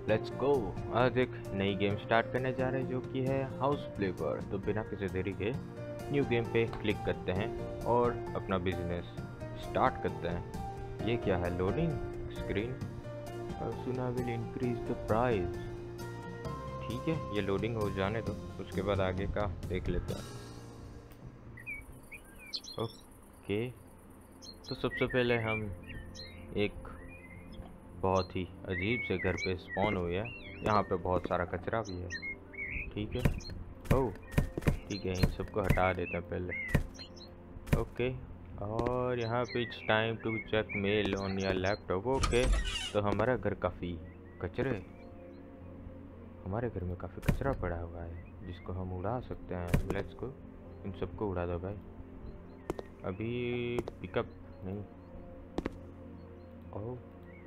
Let's go. आज एक नई गेम स्टार्ट करने जा रहे हैं जो कि है हाउस फ्लेवर। तो बिना किसी देरी के न्यू गेम पे क्लिक करते हैं और अपना बिजनेस स्टार्ट करते हैं। ये क्या है? Loading screen. सुना विल इंक्रीज द प्राइस। ठीक है, ये लोडिंग हो जाने दो, उसके बाद आगे का देख लेते हैं। ओके, तो सबसे पहले हम एक बहुत ही अजीब से घर पे स्पॉन हुए हैं। यहाँ पे बहुत सारा कचरा भी है। ठीक है, ओह ठीक है, इन सबको हटा देते हैं पहले। ओके, और यहाँ पे it's time to check mail on your laptop. Okay, तो हमारा घर काफ़ी हमारे घर में काफ़ी कचरा पड़ा हुआ है जिसको हम उड़ा सकते हैं। लेट्स को इन सबको उड़ा दो भाई। अभी पिकअप नहीं। ओह,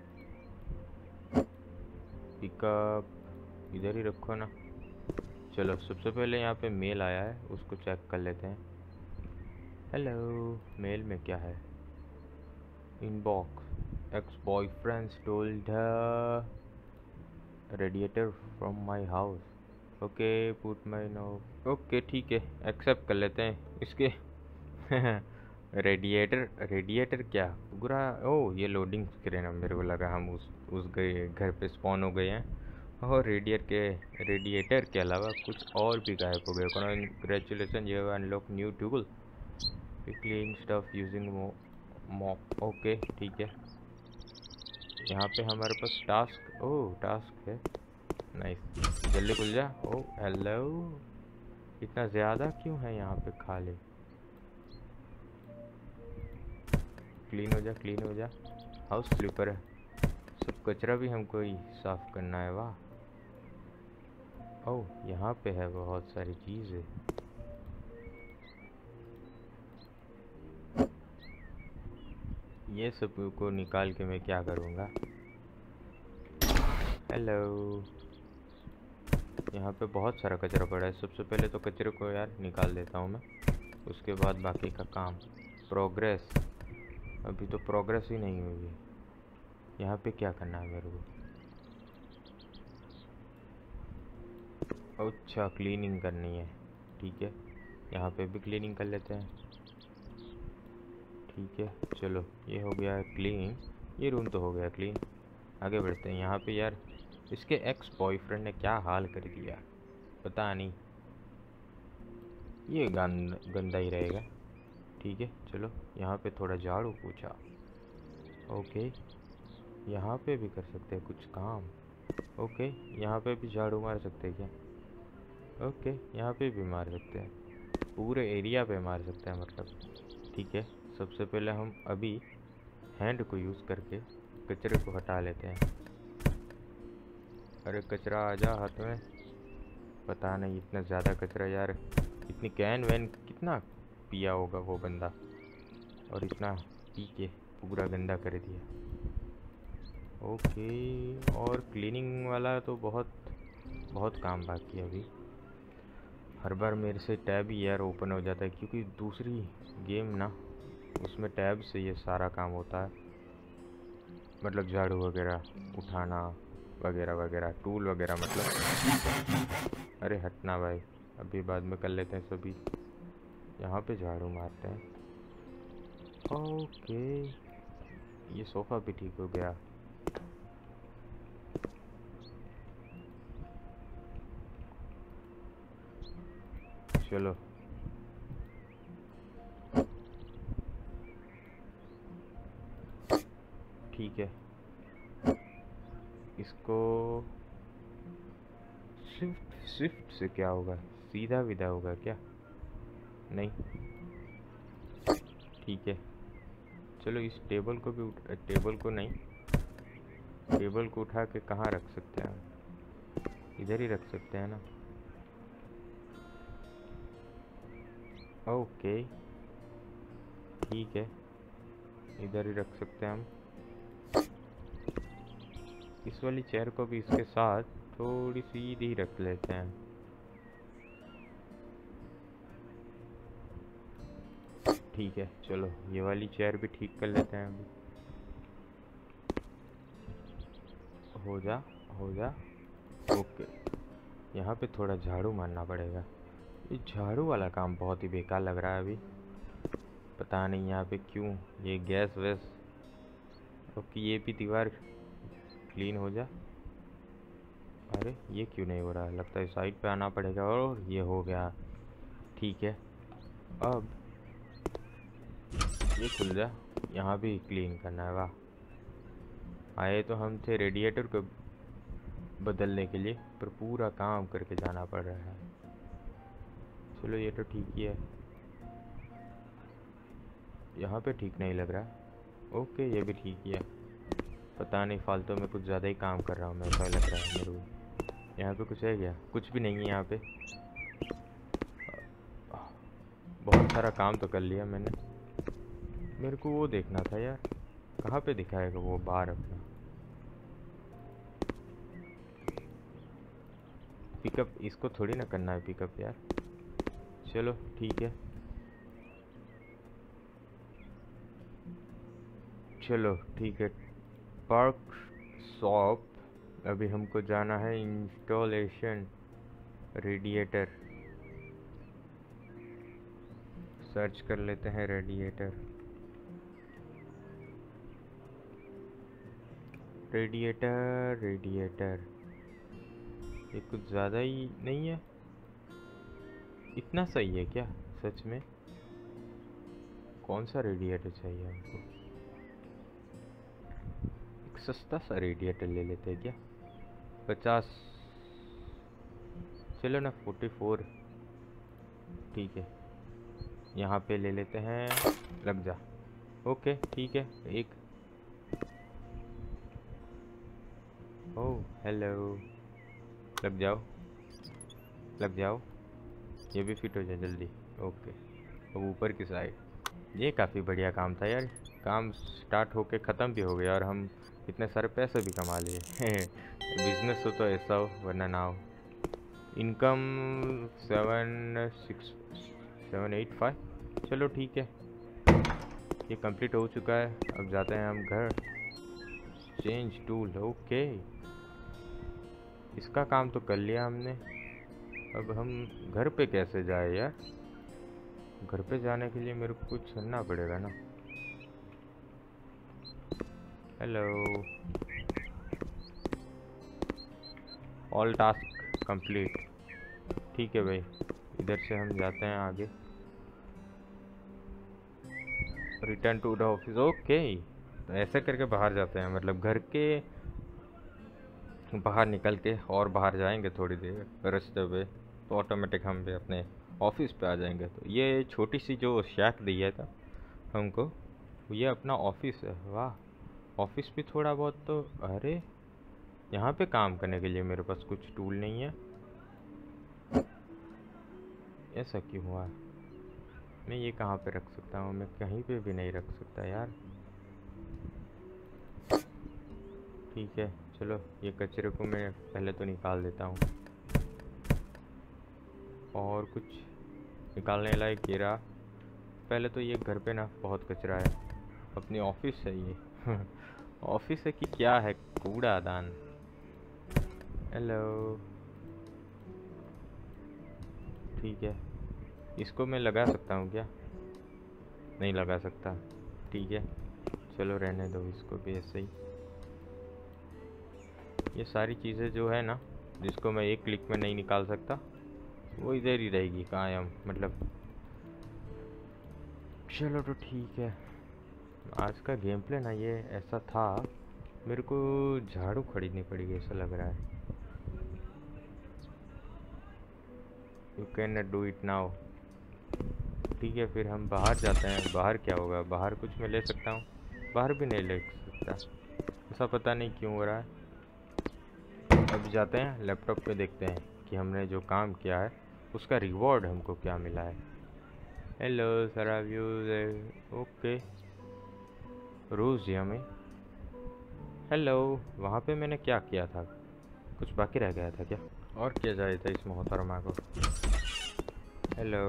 पिकअप इधर ही रखो ना। चलो, सबसे पहले यहाँ पे मेल आया है, उसको चेक कर लेते हैं। हेलो, मेल में क्या है? Inbox, ex boyfriend stole the radiator from my house. Okay, put my no. Okay ठीक है, एक्सेप्ट कर लेते हैं इसके। रेडिएटर क्या पूरा? ओह, ये लोडिंग स्क्रीन है। मेरे को लगा हम उस घर पे स्पॉन हो गए हैं और रेडिएटर के अलावा कुछ और भी गायब हो गए। Congratulation, you have unlock new tool, clean stuff using mop. Okay ठीक है, यहाँ पे हमारे पास टास्क है। नाइस, जल्दी खुल जा। ओह हेलो, इतना ज़्यादा क्यों है यहाँ पे खाली? क्लीन हो जा। हाउस स्लीपर है, सब कचरा भी हमको ही साफ करना है। वाह। ओह, यहाँ पे है बहुत सारी चीज़ें। ये सब को निकाल के मैं क्या करूँगा? हेलो, यहाँ पे बहुत सारा कचरा पड़ा है। सबसे पहले तो कचरे को यार निकाल देता हूँ मैं, उसके बाद बाकी का काम। प्रोग्रेस, अभी तो प्रोग्रेस ही नहीं हुई है। यहाँ पे क्या करना है मेरे को? अच्छा, क्लीनिंग करनी है। ठीक है, यहाँ पे भी क्लीनिंग कर लेते हैं। ठीक है, चलो ये हो गया है क्लीन। ये रूम तो हो गया क्लीन। आगे बढ़ते हैं। यहाँ पे यार इसके एक्स बॉयफ्रेंड ने क्या हाल कर दिया पता नहीं। ये गंदा ही रहेगा। ठीक है, चलो यहाँ पे थोड़ा झाड़ू पोछा। ओके, यहाँ पे भी कर सकते हैं कुछ काम। ओके, यहाँ पे भी झाड़ू मार सकते हैं क्या? ओके, यहाँ पे भी मार सकते हैं, पूरे एरिया पे मार सकते हैं मतलब। ठीक है, सबसे पहले हम अभी हैंड को यूज़ करके कचरे को हटा लेते हैं। अरे कचरा आ जा हाथ में। पता नहीं इतना ज़्यादा कचरा यार, इतनी कैन वैन कितना पिया होगा वो बंदा, और इतना पी के पूरा गंदा कर दिया। ओके, और क्लीनिंग वाला तो बहुत काम बाकी है अभी। हर बार मेरे से टैब ही यार ओपन हो जाता है, क्योंकि दूसरी गेम ना, उसमें टैब से ये सारा काम होता है। मतलब झाड़ू वगैरह उठाना वगैरह वगैरह, टूल वगैरह मतलब। अरे हटना भाई, अभी बाद में कर लेते हैं सभी। यहाँ पे झाड़ू मारते हैं। ओके, ये सोफ़ा भी ठीक हो गया। चलो ठीक है, इसको स्विफ्ट से क्या होगा? सीधा विदा होगा क्या? नहीं, ठीक है। चलो इस टेबल को भी टेबल को नहीं, टेबल को उठा के कहाँ रख सकते हैं? इधर ही रख सकते हैं ना। ओके ठीक है, इधर ही रख सकते हैं हम। इस वाली चेयर को भी इसके साथ थोड़ी सीधी रख लेते हैं। ठीक है, चलो ये वाली चेयर भी ठीक कर लेते हैं अभी। हो जा। ओके, यहाँ पे थोड़ा झाड़ू मारना पड़ेगा। ये झाड़ू वाला काम बहुत ही बेकार लग रहा है अभी, पता नहीं यहाँ पे क्यों। ये गैस वैस, ओके ये भी दीवार क्लीन हो जा। अरे ये क्यों नहीं हो रहा है, लगता है साइड पे आना पड़ेगा। और ये हो गया, ठीक है। अब ये खुल जा, यहाँ भी क्लीन करना है। वाह, आए तो हम थे रेडिएटर को बदलने के लिए, पर पूरा काम करके जाना पड़ रहा है। चलो ये तो ठीक ही है, यहाँ पे ठीक नहीं लग रहा। ओके ये भी ठीक ही है, पता नहीं फालतू में कुछ ज़्यादा ही काम कर रहा हूँ मैं, ऐसा लग रहा है मेरे को। यहाँ पे कुछ है क्या? कुछ भी नहीं है यहाँ पे। बहुत सारा काम तो कर लिया मैंने। मेरे को वो देखना था यार, कहाँ पे दिखाएगा वो बार अपना पिकअप? इसको थोड़ी ना करना है पिकअप यार। चलो ठीक है, चलो ठीक है। पार्क शॉप, अभी हमको जाना है इंस्टॉलेशन रेडिएटर। सर्च कर लेते हैं रेडिएटर। रेडिएटर रेडिएटर, ये कुछ ज़्यादा ही नहीं है? इतना सही है क्या सच में? कौन सा रेडिएटर चाहिए हमको? एक सस्ता सा रेडिएटर ले लेते हैं क्या? 50, चलो ना 44, ठीक है। यहाँ पे ले लेते हैं, लग जा। ओके ठीक है। एक, ओह हेलो, लग जाओ लग जाओ, ये भी फिट हो जाए जल्दी। ओके, अब ऊपर की साइड। ये काफ़ी बढ़िया काम था यार, काम स्टार्ट होके ख़त्म भी हो गया और हम इतने सारे पैसे भी कमा लिए। बिजनेस हो तो ऐसा हो, वरना ना हो। इनकम 785, चलो ठीक है, ये कंप्लीट हो चुका है। अब जाते हैं हम घर। चेंज टूल, ओके इसका काम तो कर लिया हमने। अब हम घर पे कैसे जाए यार? घर पे जाने के लिए मेरे को कुछ करना पड़ेगा ना। हेलो, ऑल टास्क कंप्लीट, ठीक है भाई। इधर से हम जाते हैं आगे, return to the office. Okay, तो ऐसे करके बाहर जाते हैं, मतलब घर के बाहर निकल के और बाहर जाएंगे थोड़ी देर रास्ते पे, तो ऑटोमेटिक हम भी अपने ऑफिस पे आ जाएंगे। तो ये छोटी सी जो शैक दिया था हमको, ये अपना ऑफिस है। वाह, ऑफिस भी थोड़ा बहुत तो। अरे यहाँ पे काम करने के लिए मेरे पास कुछ टूल नहीं है, ऐसा क्यों हुआ? मैं ये कहाँ पे रख सकता हूँ? मैं कहीं पे भी नहीं रख सकता यार। ठीक है चलो, ये कचरे को मैं पहले तो निकाल देता हूँ। और कुछ निकालने लायक गिरा? पहले तो ये घर पे ना बहुत कचरा है। अपनी ऑफिस है ये। ऑफिस है कि क्या है, कूड़ादान। हेलो, ठीक है, इसको मैं लगा सकता हूँ क्या? नहीं लगा सकता, ठीक है चलो रहने दो इसको भी ऐसे ही। ये सारी चीज़ें जो है ना, जिसको मैं एक क्लिक में नहीं निकाल सकता, वो इधर ही रहेगी कायम, मतलब। चलो तो ठीक है, आज का गेम प्ले ना ये ऐसा था। मेरे को झाड़ू खरीदनी पड़ेगी ऐसा लग रहा है। You can not do it now, ठीक है। फिर हम बाहर जाते हैं। बाहर क्या होगा? बाहर कुछ मैं ले सकता हूँ? बाहर भी नहीं ले सकता, ऐसा पता नहीं क्यों हो रहा है। अब जाते हैं लैपटॉप पे, देखते हैं कि हमने जो काम किया है उसका रिवॉर्ड हमको क्या मिला है। हेलो सारा व्यूज, ओके रोज़ जी हमें। हेलो, वहाँ पे मैंने क्या किया था? कुछ बाकी रह गया था क्या? और किया जाए था इस मोहतरमा को? Hello,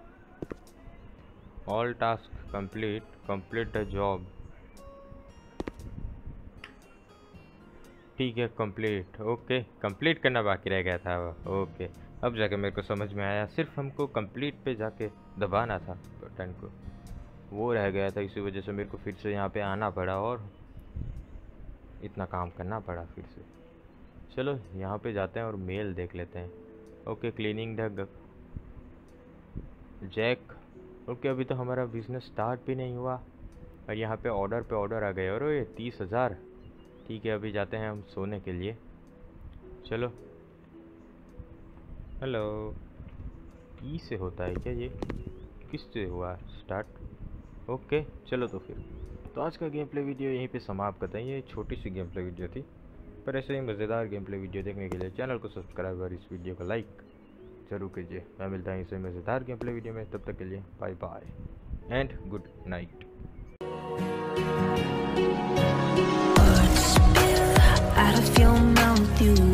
all task complete, complete the job. ठीक है, कंप्लीट। ओके, कंप्लीट करना बाकी रह गया था वो। ओके, अब जाके मेरे को समझ में आया, सिर्फ हमको कंप्लीट पे जाके दबाना था बटन को, वो रह गया था। इसी वजह से मेरे को फिर से यहाँ पे आना पड़ा और इतना काम करना पड़ा फिर से। चलो यहाँ पे जाते हैं और मेल देख लेते हैं। Okay, cleaning the jack. Okay, अभी तो हमारा बिजनेस स्टार्ट भी नहीं हुआ और यहाँ पे ऑर्डर आ गए। और ये 30,000। ठीक है, अभी जाते हैं हम सोने के लिए। चलो। हेलो। ई से होता है क्या ये? किस से हुआ स्टार्ट? ओके, चलो तो फिर तो आज का गेम प्ले वीडियो यहीं पे समाप्त करते हैं। ये छोटी सी गेम प्ले वीडियो थी, पर ऐसे ही मज़ेदार गेम प्ले वीडियो देखने के लिए चैनल को सब्सक्राइब और इस वीडियो को लाइक ज़रूर कीजिए। मैं मिलता हूँ इसे मज़ेदार गेम प्ले वीडियो में, तब तक के लिए bye bye and good night. Out of your mouth, you